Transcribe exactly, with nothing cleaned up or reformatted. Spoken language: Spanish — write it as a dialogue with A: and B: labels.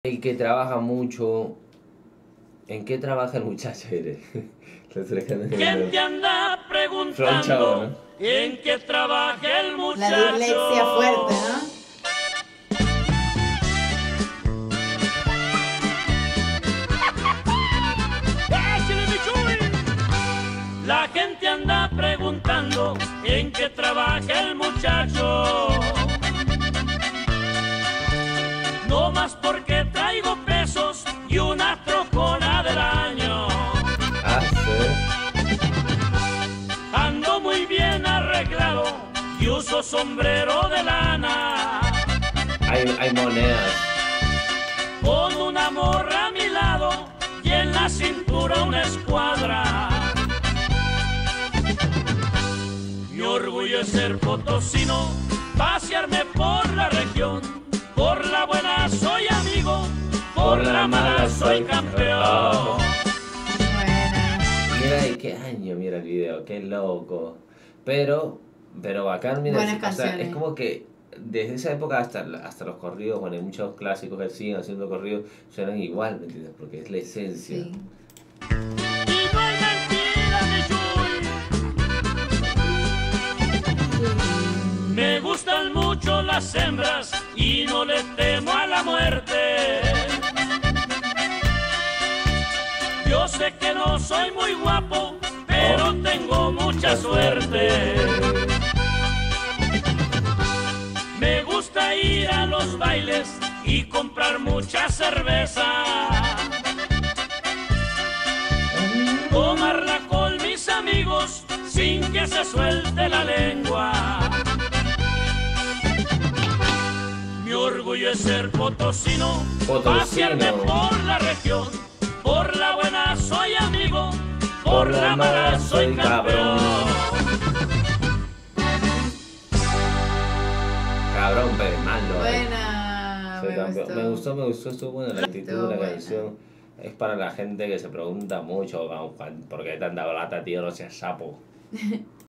A: El que trabaja mucho. ¿En qué trabaja el muchacho?
B: ¿Quién te anda preguntando
A: Chavo, ¿no?
B: en qué trabaja el muchacho?
C: La dislexia fuerte, ¿no?
B: ¡Échale, mi Chuy! La gente anda preguntando en qué trabaja el muchacho. No más porque traigo pesos y una trocona del año.
A: Ah, sí.
B: Ando muy bien arreglado y uso sombrero de lana.
A: Hay, hay monedas.
B: Con una morra a mi lado y en la cintura una escuadra. Mi orgullo es ser potosino, pasearme por la región. Por la buena soy amigo, por, por la mala soy campeón.
C: Buena.
A: Mira, ¿y qué año? Mira el video, qué loco. Pero, pero bacán, mira,
C: Buenas
A: o sea,
C: canciones.
A: es como que desde esa época hasta, hasta los corridos, bueno, hay muchos clásicos que siguen haciendo corridos, suenan igual, ¿me entiendes? Porque es la esencia.
C: Sí.
B: Y no hay mentira, mi Chuy. Me gustan mucho las hembras y no le temo a la muerte. Yo sé que no soy muy guapo, pero tengo mucha suerte. Me gusta ir a los bailes y comprar mucha cerveza. Tomarla con mis amigos sin que se suelte la lengua. Mi orgullo es ser potosino,
A: Potosino.
B: pasearme por la región. Por la buena soy amigo, por, por la mala soy campeón.
A: Cabrón, pero es malo.
C: Buena.
A: Soy
C: Me
A: campeón.
C: gustó.
A: Me gustó, me gustó, estuvo buena la actitud
C: Estuvo
A: de la
C: buena.
A: canción. Es para la gente que se pregunta mucho, "Juan, ¿por qué tanta plata, tío? No seas sapo."